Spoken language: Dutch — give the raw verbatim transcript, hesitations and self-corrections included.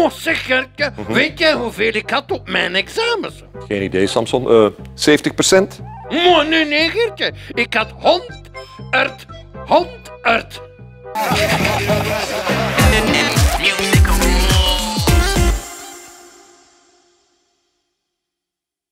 Mo, zeg Gerke, weet jij hoeveel ik had op mijn examens? Geen idee, Samson. Uh, zeventig procent? Mo, nee, nee, Gerke. Ik had honderd, honderd.